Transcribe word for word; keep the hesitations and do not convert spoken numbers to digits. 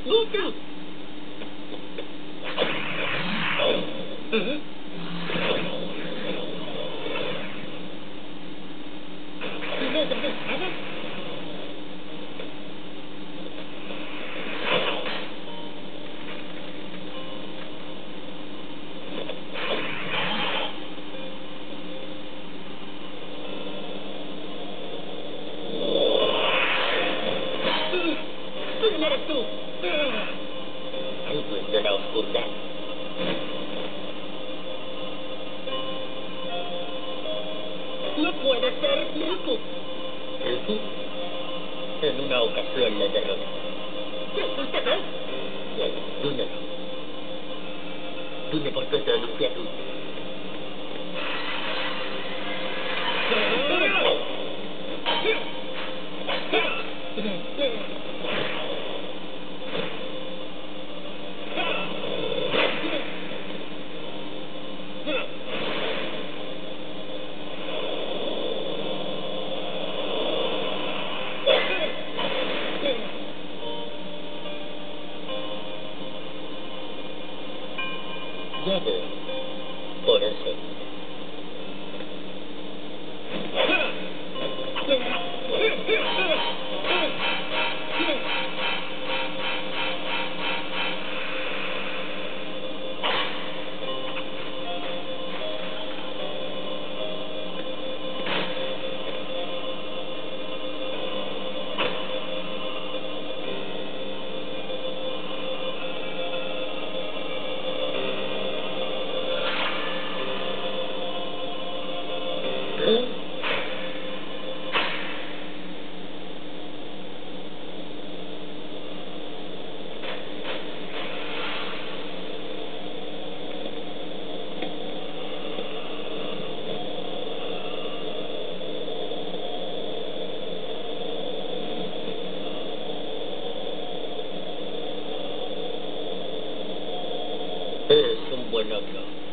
Lucas! Uh-huh. You know the big heaven? El dueño de la oscuridad. No puede ser Mirko. ¿Mirko? En una ocasión le derroté. ¿Qué usted ve? Dune no. Dune por todo el infierno. Ya veo. Por eso. Es un buen acto.